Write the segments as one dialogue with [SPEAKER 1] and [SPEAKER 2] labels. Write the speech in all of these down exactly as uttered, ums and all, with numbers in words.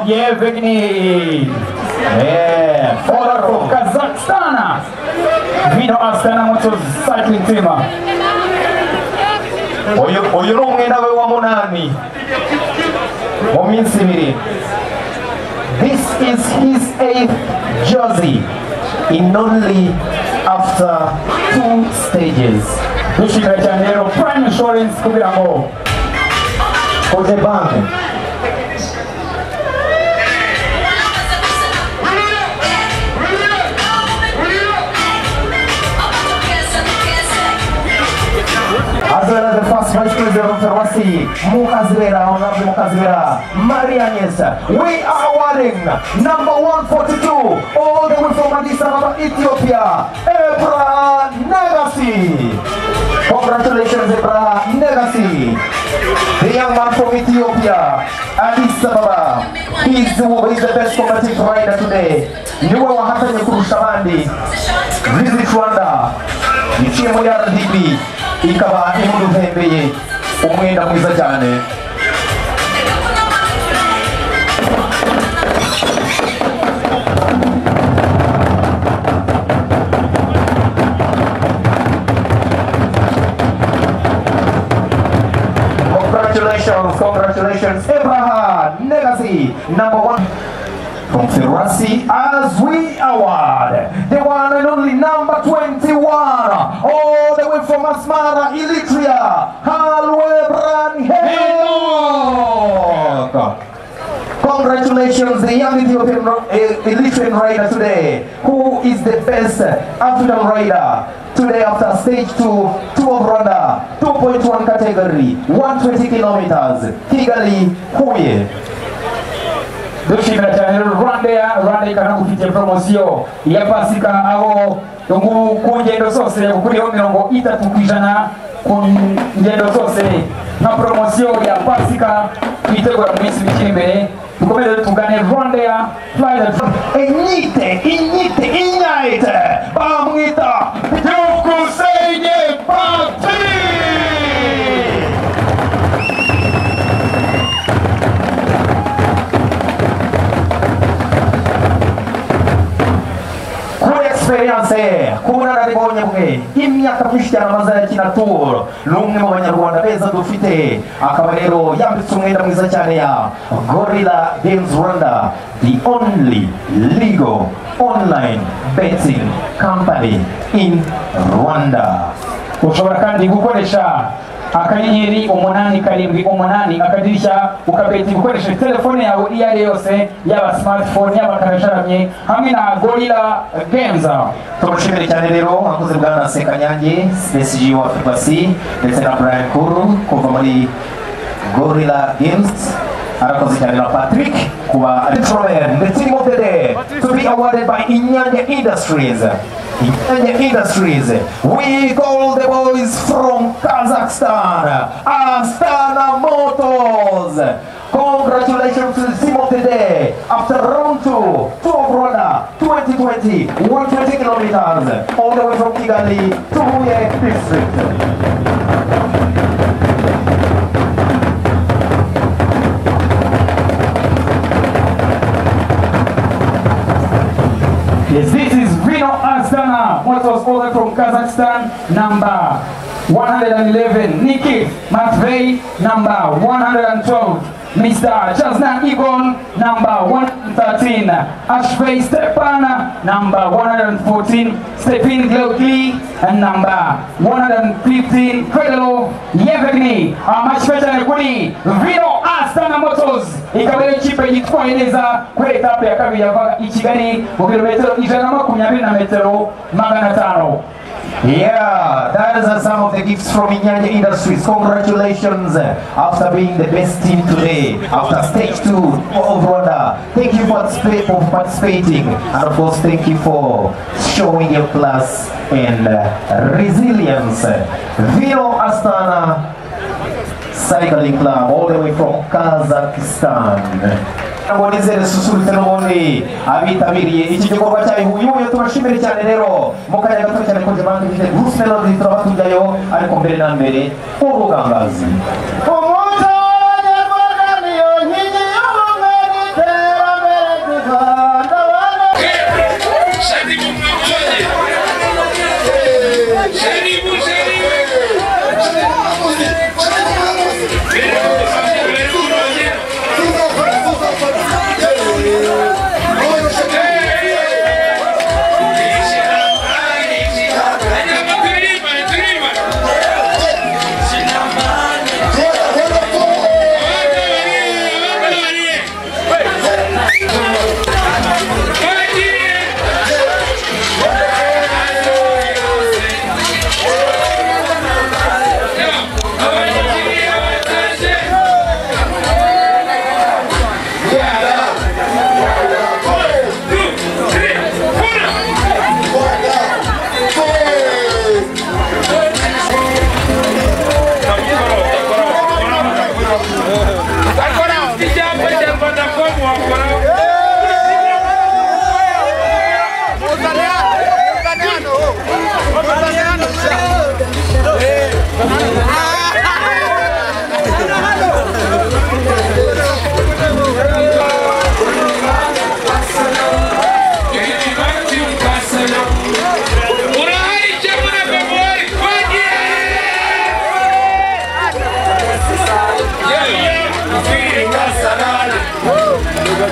[SPEAKER 1] Yevgeny. Yeah, follower from Kazakhstan. Vino Astana Motors cycling team. Oyo oyo no mwenda we wa munani. Ominsi miri. This is his eighth jersey in only after two stages. Dushika chanero Prime Insurance kubirango. Koje bank. As well as the first vice president of Ferrasi, Mukazivera, Honorable Mukazivera, Marianes, we are awarding number one forty-two, all the way from Addis Ababa, Ethiopia, Ebra Negasi. Congratulations, Ebra Negasi. The young man from Ethiopia, Addis Ababa. He's the, he's the best competitive rider today. Niwe wa hata Nyekurushabandi, Visit Rwanda, Nichemo ya R D B. Ikaba imudu vembeye umwenda mwiza cyane. Congratulations, congratulations, Abraham Negasi, number one from Ferrasi, as we award the one and only number twenty-one, all the way from Asmara, Eritrea, Halwebran Henok. Congratulations, the young Ethiopian uh, Eritrean rider today, who is the best African rider today after stage two, two of Rwanda, two point one category, one hundred twenty kilometers, Kigali, Huye. Dushimira cyane Rwanda Rwanda ikana gufite promotion ya Pasika aho ngo ku ngendo zose kuri mirongo itatu kwijana ku ngendo zose na promotion ya Pasika twitegura mu minsi mike imbere dukomeze tugane Rwanda Fly Inyite inyite inyite bamwita Dukusenye Party. Experience kuna naribonye bwe imyaka myinshi cyane amaze yakina tour n'umwe mu banyarwanda beza dufite akaba rero yambitse umwenda mwiza cyane ya Gorilla Games Rwanda, the only legal online betting company in Rwanda. Ushobora kandi gukoresha akanyenyeri umunani karindwi umunani akadirishya ukabeti ukoresha telefone yawe iyo ari yose yaba smartphone yaba karasharamye hamwe na Gorilla Games. Tumushimire cyane rero akoze bwana Sekanyange S G wa Ferrasi ndetse na Brian Kuru kuva muri Gorilla Games. Arakoze cyane na Patrick kuba Introman, the team of the day to be awarded by Inyanya Industries. Inyanya Industries, we call the boys from Kazakhstan, Astana Motors. Congratulations to the team of the day. After round two, two of Rwanda, twenty twenty, one hundred twenty kilometers, all the way from Kigali to Huye district. Yes, this is Vino Astana Motors, all the way from Kazakhstan, number one hundred eleven, Nikit Matvey, number one hundred twelve, Mister Jasnan Igon, number one hundred thirteen, Ashvey Stepan, number one hundred fourteen, Stephen Glogli, and number one hundred fifteen, Kredelo Yevgeny. Our match better Kuni, Vino Astana Motors, ikabele chipe yitwa ineza kwa etape ya kabiri ya Ichigani, mu kilometero ijana makumyabiri na metero magana tano. Yeah, that is uh, some of the gifts from Inyanya Industries. Congratulations uh, after being the best team today, after stage two of Rwanda. Thank you for, for participating, and of course thank you for showing your class and uh, resilience. Vino Astana Cycling Club, all the way from Kazakhstan. Nabonezere susurutse n'ubundi abitabiriye iki gikorwa cyayo uyu tubashimire cyane rero mu kanya gato cyane ko jemande bite Bruce Melody turabatujyayo ariko mbere na mbere urugangazi umuco w'Abanyarwanda niyo nkingi y'ubumwe n'iterambere.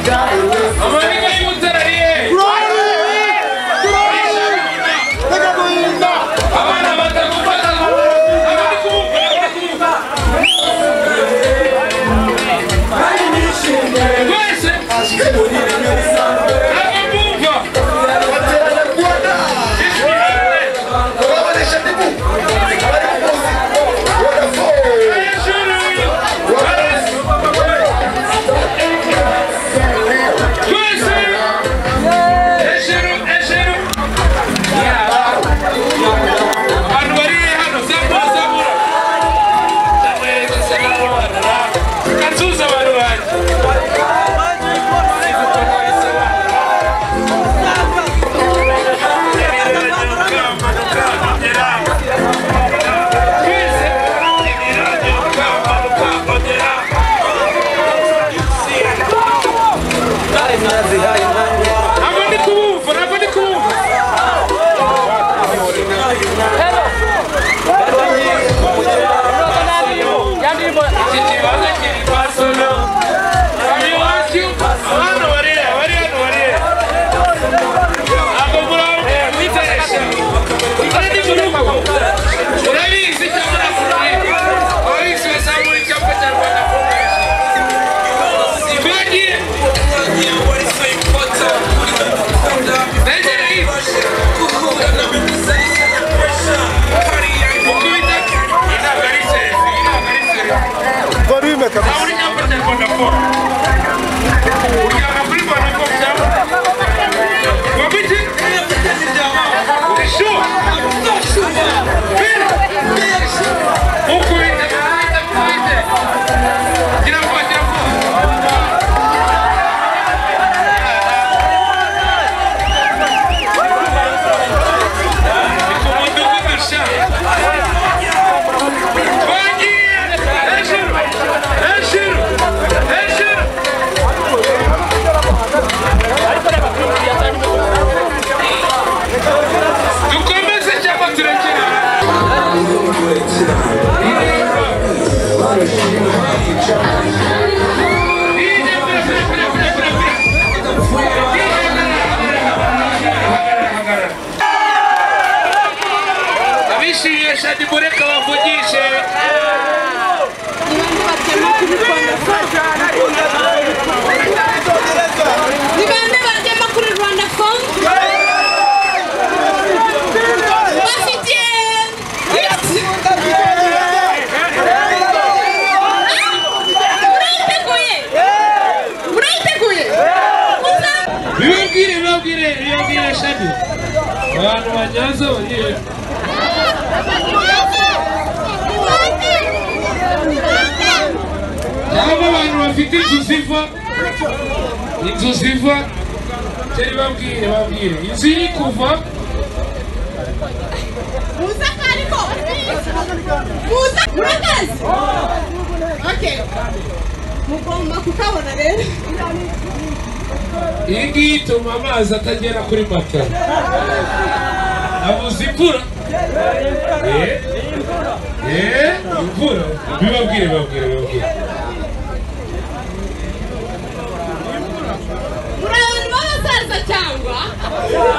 [SPEAKER 2] atagera kuri mata abuze imvura eh eh imvura bibabwire babwire babwire
[SPEAKER 3] urabantu b'abasaza cyangwa